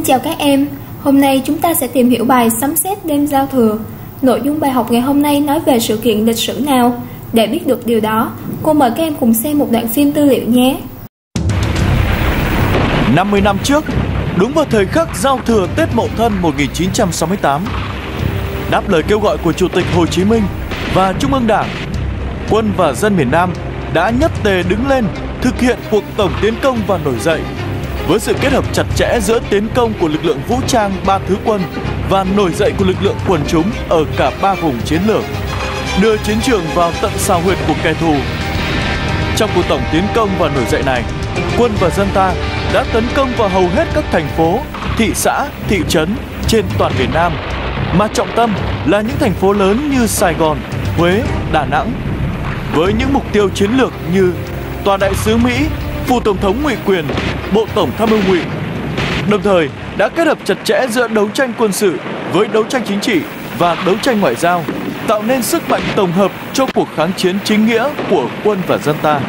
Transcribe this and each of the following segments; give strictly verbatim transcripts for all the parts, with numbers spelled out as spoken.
chào các em, hôm nay chúng ta sẽ tìm hiểu bài Sấm sét đêm giao thừa. Nội dung bài học ngày hôm nay nói về sự kiện lịch sử nào? Để biết được điều đó, cô mời các em cùng xem một đoạn phim tư liệu nhé. năm mươi năm trước, đúng vào thời khắc giao thừa Tết Mậu Thân một nghìn chín trăm sáu mươi tám, đáp lời kêu gọi của Chủ tịch Hồ Chí Minh và Trung ương Đảng, quân và dân miền Nam đã nhất tề đứng lên thực hiện cuộc tổng tiến công và nổi dậy. Với sự kết hợp chặt chẽ giữa tiến công của lực lượng vũ trang ba thứ quân và nổi dậy của lực lượng quần chúng ở cả ba vùng chiến lược, đưa chiến trường vào tận xào huyệt của kẻ thù. Trong cuộc tổng tiến công và nổi dậy này, quân và dân ta đã tấn công vào hầu hết các thành phố, thị xã, thị trấn trên toàn miền Nam, mà trọng tâm là những thành phố lớn như Sài Gòn, Huế, Đà Nẵng, với những mục tiêu chiến lược như Tòa đại sứ Mỹ, Phủ Tổng thống ngụy quyền, Bộ Tổng tham mưu ngụy. Đồng thời đã kết hợp chặt chẽ giữa đấu tranh quân sự với đấu tranh chính trị và đấu tranh ngoại giao, tạo nên sức mạnh tổng hợp cho cuộc kháng chiến chính nghĩa của quân và dân ta.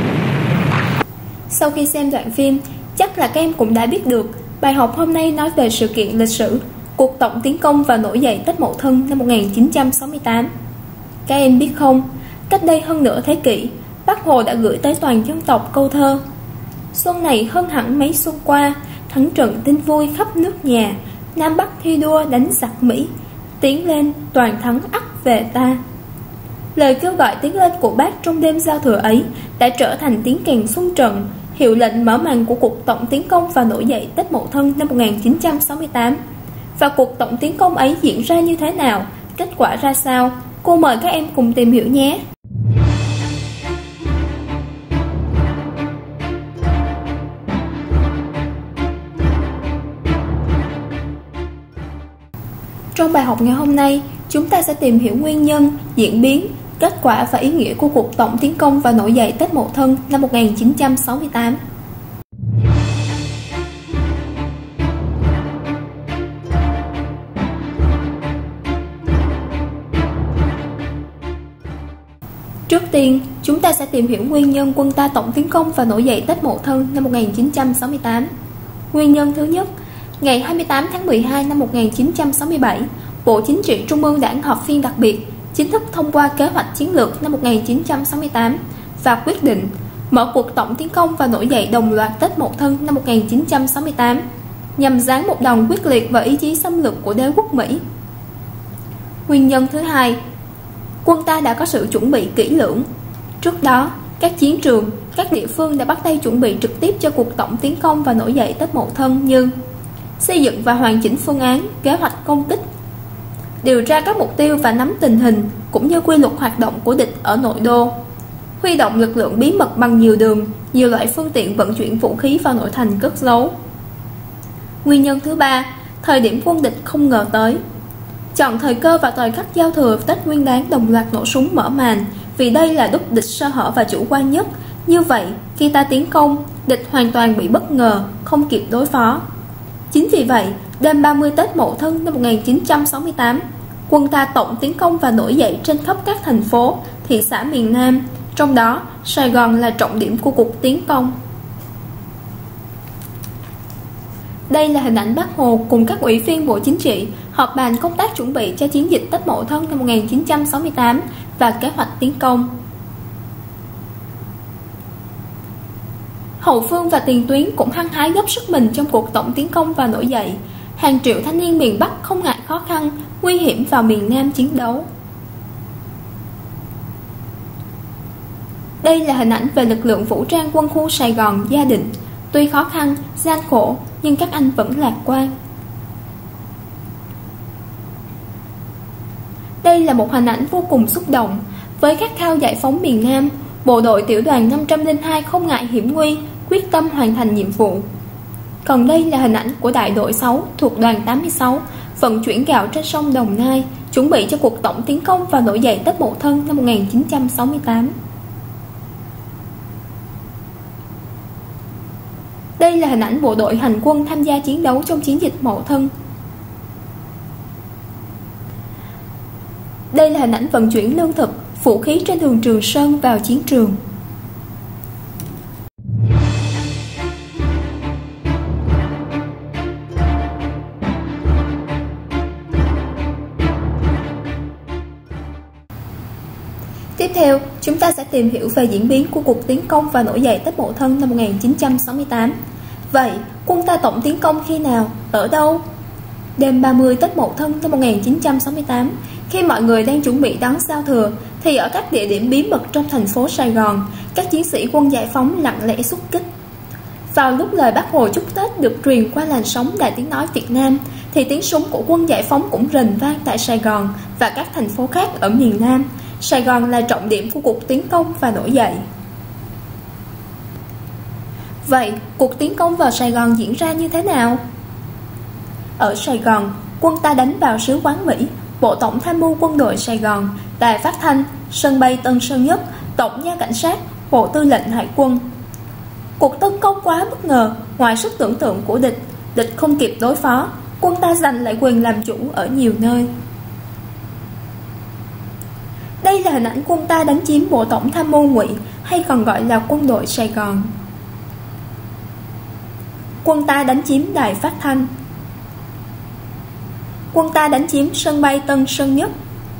Sau khi xem đoạn phim, chắc là các em cũng đã biết được bài học hôm nay nói về sự kiện lịch sử cuộc tổng tiến công và nổi dậy Tết Mậu Thân năm một nghìn chín trăm sáu mươi tám. Các em biết không, cách đây hơn nửa thế kỷ, Bác Hồ đã gửi tới toàn dân tộc câu thơ: xuân này hơn hẳn mấy xuân qua, thắng trận tin vui khắp nước nhà, Nam Bắc thi đua đánh giặc Mỹ, tiến lên toàn thắng ắt về ta. Lời kêu gọi tiến lên của Bác trong đêm giao thừa ấy đã trở thành tiếng kèn xuân trận, hiệu lệnh mở màn của cuộc tổng tiến công và nổi dậy Tết Mậu Thân năm một nghìn chín trăm sáu mươi tám. Và cuộc tổng tiến công ấy diễn ra như thế nào, kết quả ra sao? Cô mời các em cùng tìm hiểu nhé. Trong bài học ngày hôm nay, chúng ta sẽ tìm hiểu nguyên nhân, diễn biến, kết quả và ý nghĩa của cuộc tổng tiến công và nổi dậy Tết Mậu Thân năm một nghìn chín trăm sáu mươi tám. Trước tiên, chúng ta sẽ tìm hiểu nguyên nhân quân ta tổng tiến công và nổi dậy Tết Mậu Thân năm một nghìn chín trăm sáu mươi tám. Nguyên nhân thứ nhất, ngày hai mươi tám tháng mười hai năm một nghìn chín trăm sáu mươi bảy, Bộ Chính trị Trung ương Đảng họp phiên đặc biệt, chính thức thông qua kế hoạch chiến lược năm một nghìn chín trăm sáu mươi tám và quyết định mở cuộc tổng tiến công và nổi dậy đồng loạt Tết Mậu Thân năm một nghìn chín trăm sáu mươi tám, nhằm giáng một đòn quyết liệt vào ý chí xâm lược của đế quốc Mỹ. Nguyên nhân thứ hai, quân ta đã có sự chuẩn bị kỹ lưỡng. Trước đó, các chiến trường, các địa phương đã bắt tay chuẩn bị trực tiếp cho cuộc tổng tiến công và nổi dậy Tết Mậu Thân như xây dựng và hoàn chỉnh phương án, kế hoạch công kích, điều tra các mục tiêu và nắm tình hình cũng như quy luật hoạt động của địch ở nội đô, huy động lực lượng bí mật bằng nhiều đường, nhiều loại phương tiện vận chuyển vũ khí vào nội thành cất giấu. Nguyên nhân thứ ba, thời điểm quân địch không ngờ tới. Chọn thời cơ và thời khắc giao thừa Tết Nguyên đán đồng loạt nổ súng mở màn, vì đây là lúc địch sơ hở và chủ quan nhất. Như vậy, khi ta tiến công, địch hoàn toàn bị bất ngờ, không kịp đối phó. Chính vì vậy, đêm ba mươi Tết Mậu Thân năm một nghìn chín trăm sáu mươi tám, quân ta tổng tiến công và nổi dậy trên khắp các thành phố, thị xã miền Nam, trong đó Sài Gòn là trọng điểm của cuộc tiến công. Đây là hình ảnh Bác Hồ cùng các ủy viên Bộ Chính trị họp bàn công tác chuẩn bị cho chiến dịch Tết Mậu Thân năm một nghìn chín trăm sáu mươi tám và kế hoạch tiến công. Hậu phương và tiền tuyến cũng hăng hái dốc sức mình trong cuộc tổng tiến công và nổi dậy. Hàng triệu thanh niên miền Bắc không ngại khó khăn, nguy hiểm vào miền Nam chiến đấu. Đây là hình ảnh về lực lượng vũ trang quân khu Sài Gòn Gia Định. Tuy khó khăn, gian khổ, nhưng các anh vẫn lạc quan. Đây là một hình ảnh vô cùng xúc động. Với khát khao giải phóng miền Nam, bộ đội tiểu đoàn năm trăm lẻ hai không ngại hiểm nguy, quyết tâm hoàn thành nhiệm vụ. Còn đây là hình ảnh của đại đội sáu thuộc đoàn tám mươi sáu, vận chuyển gạo trên sông Đồng Nai, chuẩn bị cho cuộc tổng tiến công và nổi dậy Tết Mậu Thân năm một nghìn chín trăm sáu mươi tám. Đây là hình ảnh bộ đội hành quân tham gia chiến đấu trong chiến dịch Mậu Thân. Đây là hình ảnh vận chuyển lương thực, vũ khí trên đường Trường Sơn vào chiến trường. Tiếp theo, chúng ta sẽ tìm hiểu về diễn biến của cuộc tiến công và nổi dậy Tết Mậu Thân năm một nghìn chín trăm sáu mươi tám. Vậy, quân ta tổng tiến công khi nào, ở đâu? Đêm ba mươi Tết Mậu Thân năm một nghìn chín trăm sáu mươi tám, khi mọi người đang chuẩn bị đón giao thừa, thì ở các địa điểm bí mật trong thành phố Sài Gòn, các chiến sĩ quân giải phóng lặng lẽ xuất kích. Vào lúc lời Bác Hồ chúc Tết được truyền qua làn sóng Đài Tiếng Nói Việt Nam, thì tiếng súng của quân giải phóng cũng rền vang tại Sài Gòn và các thành phố khác ở miền Nam. Sài Gòn là trọng điểm của cuộc tiến công và nổi dậy. Vậy, cuộc tiến công vào Sài Gòn diễn ra như thế nào? Ở Sài Gòn, quân ta đánh vào sứ quán Mỹ, Bộ Tổng tham mưu Quân đội Sài Gòn, đài phát thanh, sân bay Tân Sơn Nhất, Tổng nha cảnh sát, Bộ Tư lệnh Hải quân. Cuộc tấn công quá bất ngờ, ngoài sức tưởng tượng của địch, địch không kịp đối phó, quân ta giành lại quyền làm chủ ở nhiều nơi. Đây là hình ảnh quân ta đánh chiếm Bộ Tổng tham mưu Ngụy, hay còn gọi là quân đội Sài Gòn. Quân ta đánh chiếm đài phát thanh. Quân ta đánh chiếm sân bay Tân Sơn Nhất.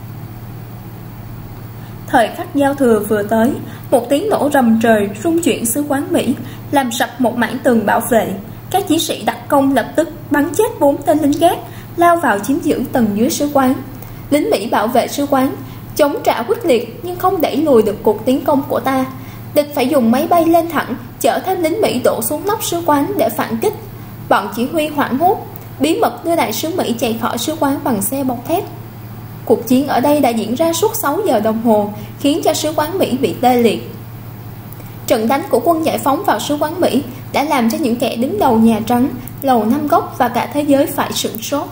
Thời khắc giao thừa vừa tới, một tiếng nổ rầm trời rung chuyển xứ quán Mỹ, làm sập một mảng tường bảo vệ. Các chiến sĩ đặc công lập tức bắn chết bốn tên lính gác, lao vào chiếm giữ tầng dưới sứ quán. Lính Mỹ bảo vệ sứ quán, chống trả quyết liệt nhưng không đẩy lùi được cuộc tiến công của ta. Địch phải dùng máy bay lên thẳng, chở thêm lính Mỹ đổ xuống nóc sứ quán để phản kích. Bọn chỉ huy hoảng hốt, bí mật đưa đại sứ Mỹ chạy khỏi sứ quán bằng xe bọc thép. Cuộc chiến ở đây đã diễn ra suốt sáu giờ đồng hồ, khiến cho sứ quán Mỹ bị tê liệt. Trận đánh của quân giải phóng vào sứ quán Mỹ đã làm cho những kẻ đứng đầu Nhà Trắng, Lầu Năm Góc và cả thế giới phải sửng sốt.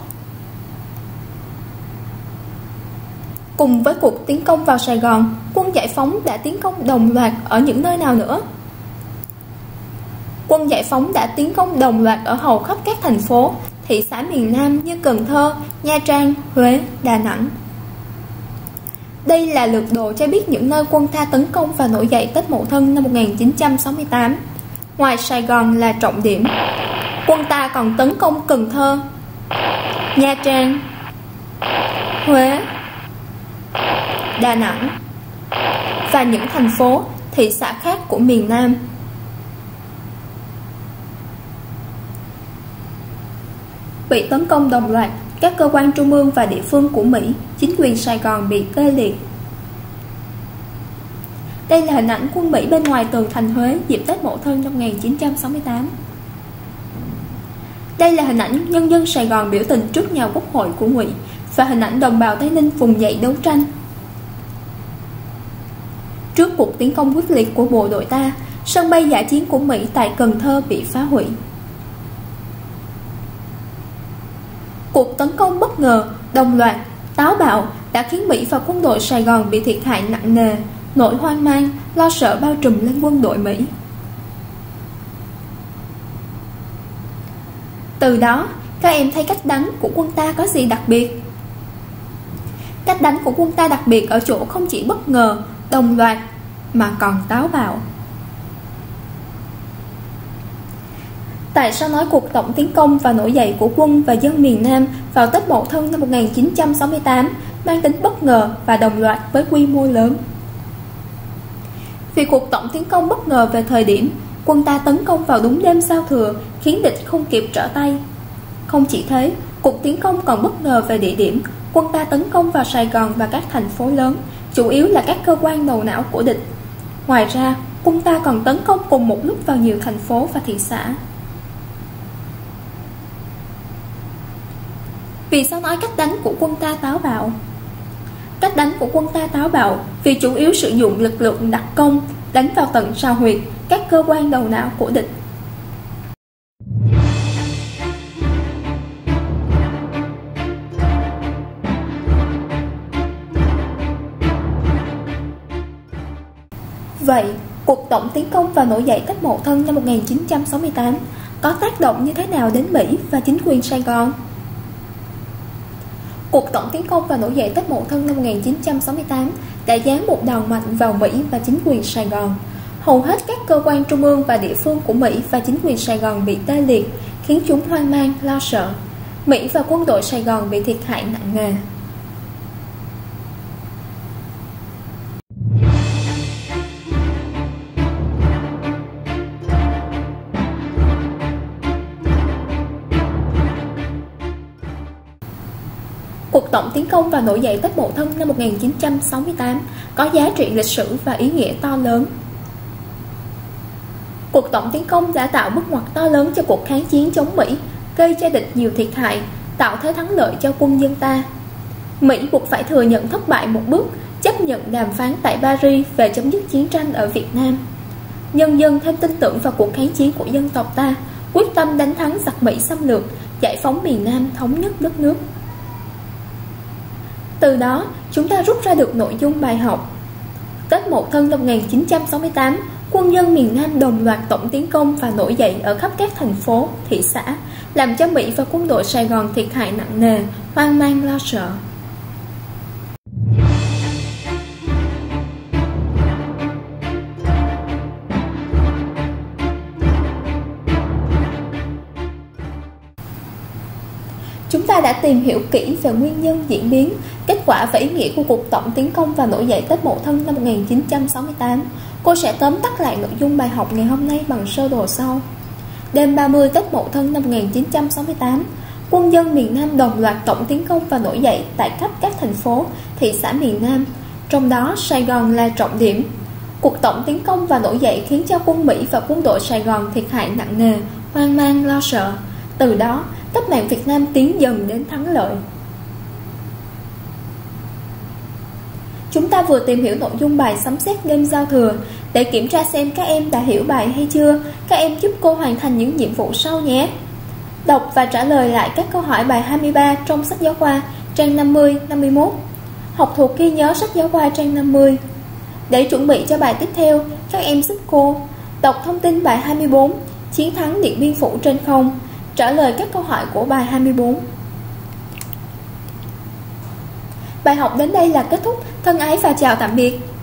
Cùng với cuộc tiến công vào Sài Gòn, quân giải phóng đã tiến công đồng loạt ở những nơi nào nữa? Quân giải phóng đã tiến công đồng loạt ở hầu khắp các thành phố, thị xã miền Nam như Cần Thơ, Nha Trang, Huế, Đà Nẵng. Đây là lược đồ cho biết những nơi quân ta tấn công và nổi dậy Tết Mậu Thân năm một nghìn chín trăm sáu mươi tám. Ngoài Sài Gòn là trọng điểm, quân ta còn tấn công Cần Thơ, Nha Trang, Huế, Đà Nẵng và những thành phố, thị xã khác của miền Nam. Bị tấn công đồng loạt, các cơ quan trung ương và địa phương của Mỹ, chính quyền Sài Gòn bị tê liệt. Đây là hình ảnh quân Mỹ bên ngoài tường thành Huế dịp Tết Mậu Thân năm một nghìn chín trăm sáu mươi tám. Đây là hình ảnh nhân dân Sài Gòn biểu tình trước nhà Quốc hội của Ngụy và hình ảnh đồng bào Tây Ninh vùng dậy đấu tranh. Trước cuộc tiến công quyết liệt của bộ đội ta, sân bay dã chiến của Mỹ tại Cần Thơ bị phá hủy. Cuộc tấn công bất ngờ, đồng loạt, táo bạo đã khiến Mỹ và quân đội Sài Gòn bị thiệt hại nặng nề, nỗi hoang mang, lo sợ bao trùm lên quân đội Mỹ. Từ đó, các em thấy cách đánh của quân ta có gì đặc biệt? Cách đánh của quân ta đặc biệt ở chỗ không chỉ bất ngờ, đồng loạt, mà còn táo bạo. Tại sao nói cuộc tổng tiến công và nổi dậy của quân và dân miền Nam vào Tết Mậu Thân năm một nghìn chín trăm sáu mươi tám mang tính bất ngờ và đồng loạt với quy mô lớn? Vì cuộc tổng tiến công bất ngờ về thời điểm, quân ta tấn công vào đúng đêm giao thừa khiến địch không kịp trở tay. Không chỉ thế, cuộc tiến công còn bất ngờ về địa điểm, quân ta tấn công vào Sài Gòn và các thành phố lớn, chủ yếu là các cơ quan đầu não của địch. Ngoài ra, quân ta còn tấn công cùng một lúc vào nhiều thành phố và thị xã. Vì sao nói cách đánh của quân ta táo bạo? Cách đánh của quân ta táo bạo vì chủ yếu sử dụng lực lượng đặc công đánh vào tận sao huyệt, các cơ quan đầu não của địch. Vậy, cuộc tổng tiến công và nổi dậy Tết Mậu Thân năm một nghìn chín trăm sáu mươi tám có tác động như thế nào đến Mỹ và chính quyền Sài Gòn? Cuộc tổng tiến công và nổi dậy Tết Mậu Thân năm một nghìn chín trăm sáu mươi tám đã giáng một đòn mạnh vào Mỹ và chính quyền Sài Gòn. Hầu hết các cơ quan trung ương và địa phương của Mỹ và chính quyền Sài Gòn bị tê liệt, khiến chúng hoang mang, lo sợ. Mỹ và quân đội Sài Gòn bị thiệt hại nặng nề. tổng tiến công và nổi dậy Tết Mậu Thân năm một nghìn chín trăm sáu mươi tám có giá trị lịch sử và ý nghĩa to lớn. Cuộc tổng tiến công đã tạo bước ngoặt to lớn cho cuộc kháng chiến chống Mỹ, gây cho địch nhiều thiệt hại, tạo thế thắng lợi cho quân dân ta. Mỹ buộc phải thừa nhận thất bại một bước, chấp nhận đàm phán tại Paris về chấm dứt chiến tranh ở Việt Nam. Nhân dân thêm tin tưởng vào cuộc kháng chiến của dân tộc ta, quyết tâm đánh thắng giặc Mỹ xâm lược, giải phóng miền Nam, thống nhất đất nước. Từ đó, chúng ta rút ra được nội dung bài học. Tết Mậu Thân năm một nghìn chín trăm sáu mươi tám, quân dân miền Nam đồng loạt tổng tiến công và nổi dậy ở khắp các thành phố, thị xã, làm cho Mỹ và quân đội Sài Gòn thiệt hại nặng nề, hoang mang lo sợ. Chúng ta đã tìm hiểu kỹ về nguyên nhân, diễn biến, kết quả và ý nghĩa của cuộc tổng tiến công và nổi dậy Tết Mậu Thân năm một nghìn chín trăm sáu mươi tám. Cô sẽ tóm tắt lại nội dung bài học ngày hôm nay bằng sơ đồ sau. Đêm ba mươi Tết Mậu Thân năm một nghìn chín trăm sáu mươi tám, quân dân miền Nam đồng loạt tổng tiến công và nổi dậy tại khắp các thành phố, thị xã miền Nam, trong đó Sài Gòn là trọng điểm. Cuộc tổng tiến công và nổi dậy khiến cho quân Mỹ và quân đội Sài Gòn thiệt hại nặng nề, hoang mang lo sợ. Từ đó, cách mạng Việt Nam tiến dần đến thắng lợi. Chúng ta vừa tìm hiểu nội dung bài sấm sét đêm giao thừa. Để kiểm tra xem các em đã hiểu bài hay chưa, các em giúp cô hoàn thành những nhiệm vụ sau nhé. Đọc và trả lời lại các câu hỏi bài hai mươi ba trong sách giáo khoa trang năm mươi, năm mươi mốt. Học thuộc ghi nhớ sách giáo khoa trang năm mươi. Để chuẩn bị cho bài tiếp theo, các em giúp cô đọc thông tin bài hai mươi bốn, chiến thắng Điện Biên Phủ trên không. Trả lời các câu hỏi của bài hai mươi bốn. Bài học đến đây là kết thúc. Thân ái và chào tạm biệt.